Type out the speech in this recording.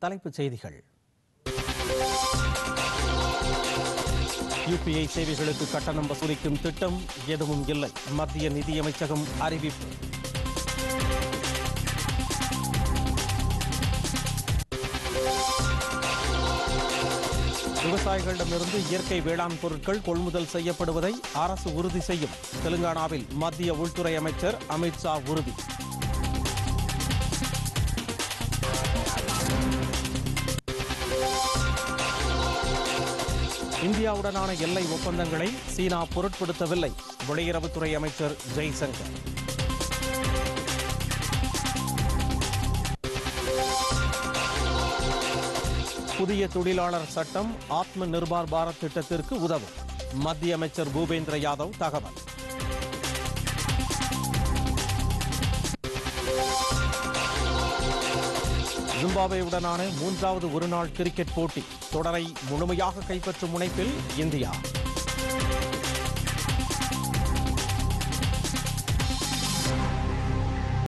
தலைப்புச் செய்திகள். UPI சேவைகளுக்கு கட்டணம் வசூலிக்கும் திட்டம் எதுவும் இல்லை, மத்திய நிதியமைச்சகம் அறிவிப்பு. விவசாயிகளிடமிருந்து இயற்கை வேளாண் பொருட்கள் கொள்முதல் செய்யப்படுவதை அரசு உறுதி செய்யும். தெலுங்கானாவில் மத்திய உள்துறை அமைச்சர் அமித்ஷா உறுதி. இந்தியாவுடனான எல்லை ஒப்பந்தங்களை சீனா பொருட்படுத்தவில்லை. வெளியுறவுத்துறை அமைச்சர் ஜெய்சங்கர். புதிய தொழிலாளர் சட்டம் ஆத்ம நிர்பார் பாரத் திட்டத்திற்கு உதவும். மத்திய அமைச்சர் பூபேந்திர யாதவ் தகவல். ஜிம்பாப்வேயுடனான 3வது ஒருநாள் கிரிக்கெட் போட்டி தொடரை முழுமையாக கைப்பற்றும் முனைப்பில் இந்தியா.